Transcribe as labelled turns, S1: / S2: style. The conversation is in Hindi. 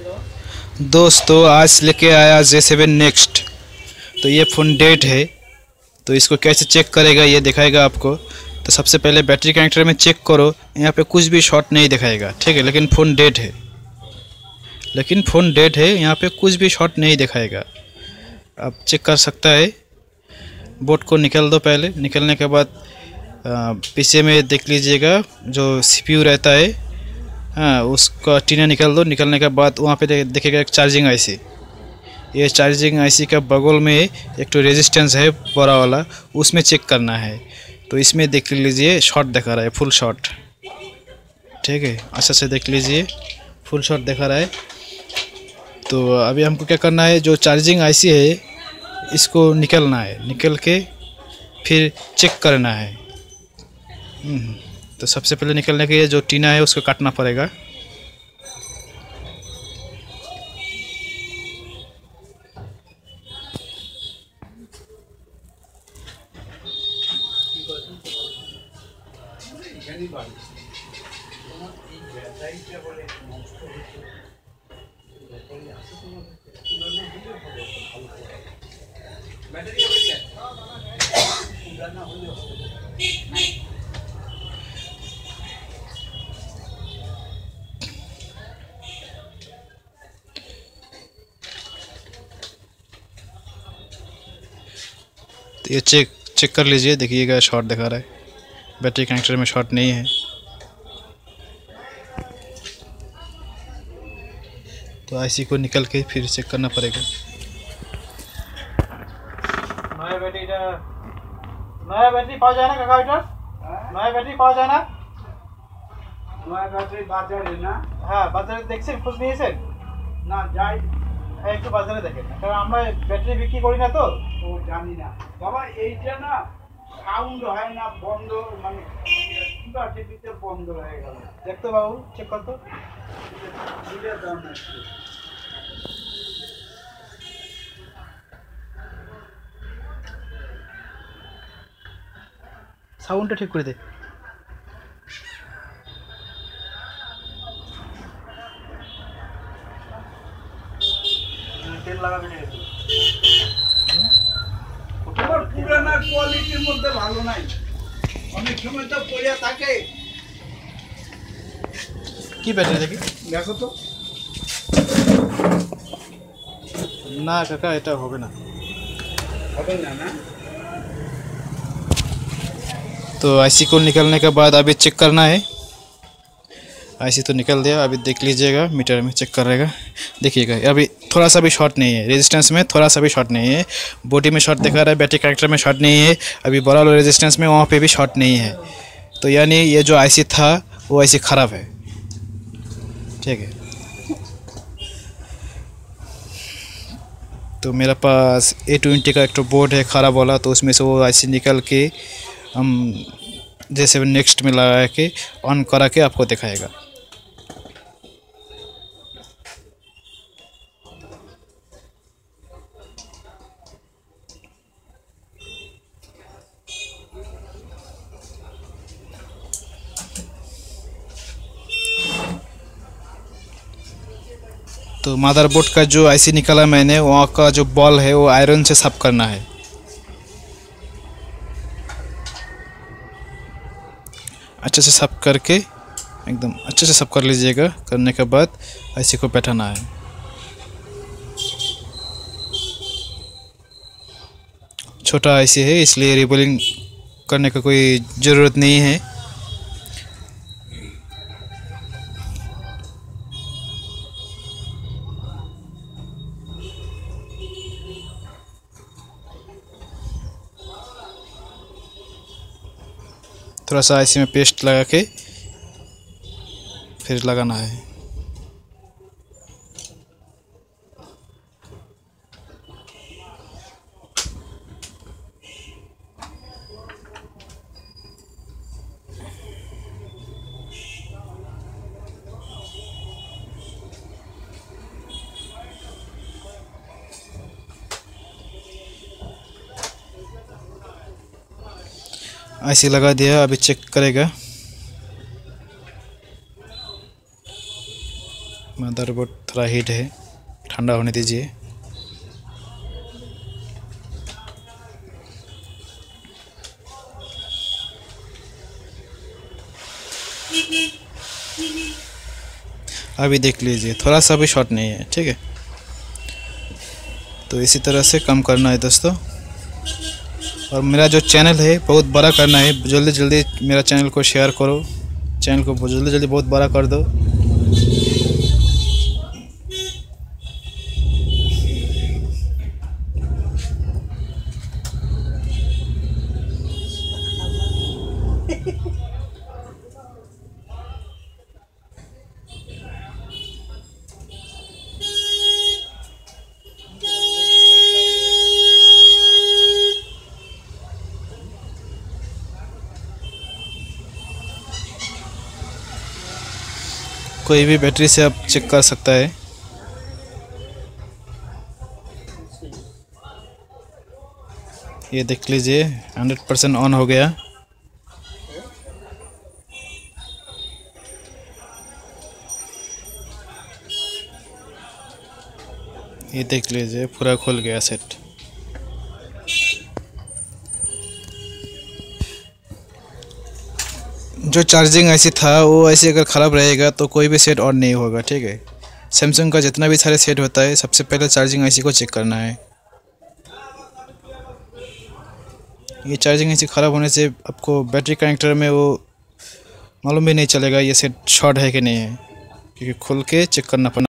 S1: दोस्तों आज लेके आया J7 नेक्स्ट। तो ये फ़ोन डेड है, तो इसको कैसे चेक करेगा ये दिखाएगा आपको। तो सबसे पहले बैटरी कनेक्टर में चेक करो, यहाँ पे कुछ भी शॉर्ट नहीं दिखाएगा, ठीक है। लेकिन फ़ोन डेड है, यहाँ पे कुछ भी शॉर्ट नहीं दिखाएगा। आप चेक कर सकता है। बोर्ड को निकाल दो पहले, निकलने के बाद पीछे में देख लीजिएगा जो CPU रहता है, हाँ उसका टीना निकाल दो। निकलने के बाद वहाँ पे देखिएगा एक चार्जिंग IC। ये चार्जिंग IC का बगल में एक तो रेजिस्टेंस है बड़ा वाला, उसमें चेक करना है। तो इसमें देख लीजिए शॉर्ट दिखा रहा है, फुल शॉर्ट, ठीक है। अच्छा से देख लीजिए, फुल शॉर्ट दिखा रहा है। तो अभी हमको क्या करना है, जो चार्जिंग IC है इसको निकलना है, निकल के फिर चेक करना है। तो सबसे पहले निकलने के लिए जो टीना है उसको काटना पड़ेगा। तो ये चेक कर लीजिए, देखिएगा शॉर्ट दिखा रहा है, बैटरी कनेक्टर में शॉर्ट नहीं है। तो IC को निकल के फिर चेक करना पड़ेगा।
S2: नया बैटरी पाওয়া যায় না কাকা? এটা নয়া ব্যাটারি পাওয়া যায় না?
S3: নয়া ব্যাটারি বাজারে না?
S2: হ্যাঁ বাজারে দেখছেন, খোঁজ নিয়েছেন?
S3: না যাই,
S2: একটু বাজারে দেখেন, কারণ আমরা ব্যাটারি বিক্রি করি না তো।
S3: ও জানি না বাবা, এইটা না সাউন্ড হয় না, বন্ধ মানে কিবা টিভিতে বন্ধ হয়ে গেল।
S2: দেখতো বাবু, চেক করতো।
S3: বুঝে দাও না একটু।
S2: সাউন্ডটা ঠিক করে দে। তেল লাগাবি না একটু।
S3: তোমার পুরানা কোয়ালিটির মধ্যে ভালো নাই, অনেক সময় তো পড়ে থাকে।
S2: কি ব্যাটারি দেখি
S3: দেখো তো।
S2: না কাকা, এটা হবে না।
S3: হবে না না?
S1: तो IC को निकलने के बाद अभी चेक करना है। IC तो निकल दिया, अभी देख लीजिएगा मीटर में चेक करेगा, देखिएगा अभी थोड़ा सा भी शॉर्ट नहीं है, रेजिस्टेंस में थोड़ा सा भी शॉर्ट नहीं है। बॉडी में शॉर्ट दिखा रहा है, बैटरी कनेक्टर में शॉर्ट नहीं है, अभी बड़ा वाला रेजिस्टेंस में वहाँ पे भी शॉर्ट नहीं है। तो यानी ये जो IC था वो IC ख़राब है, ठीक है। तो मेरा पास A20 का एक तो बोर्ड है ख़राब वाला, तो उसमें से वो IC निकल के हम J7 नेक्स्ट में लगा के ऑन करा के आपको दिखाएगा। तो मदरबोर्ड का जो IC निकाला मैंने, वहाँ का जो बॉल है वो आयरन से साफ करना है। अच्छे से साफ करके, एकदम अच्छे से साफ कर लीजिएगा। करने के बाद IC को बैठाना है। छोटा IC है इसलिए रिबोलिंग करने का कोई ज़रूरत नहीं है। थोड़ा सा IC में पेस्ट लगा के फिर लगाना है। IC लगा दिया, अभी चेक करेगा। मदरबोर्ड थोड़ा हीट है, ठंडा होने दीजिए। अभी देख लीजिए, थोड़ा सा भी शॉर्ट नहीं है, ठीक है। तो इसी तरह से काम करना है दोस्तों। और मेरा जो चैनल है बहुत बड़ा करना है, जल्दी जल्दी मेरा चैनल को शेयर करो, चैनल को जल्दी जल्दी बहुत बड़ा कर दो। कोई भी बैटरी से आप चेक कर सकता है। ये देख लीजिए 100% ऑन हो गया। ये देख लीजिए पूरा खुल गया सेट। जो चार्जिंग ऐसी था वो ऐसे अगर ख़राब रहेगा तो कोई भी सेट ऑन नहीं होगा, ठीक है। सैमसंग का जितना भी सारे सेट होता है सबसे पहले चार्जिंग ऐसी को चेक करना है। ये चार्जिंग ऐसी ख़राब होने से आपको बैटरी कनेक्टर में वो मालूम भी नहीं चलेगा ये सेट शॉर्ट है कि नहीं है, क्योंकि खोल के चेक करना पड़ना।